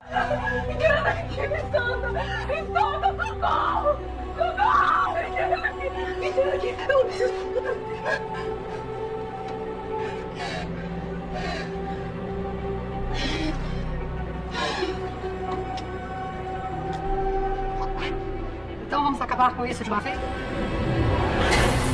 Me tira daqui, me solta! Me solta, socorro! Socorro! Me tira daqui! Me tira daqui! Eu não preciso... Então vamos acabar com isso de uma vez?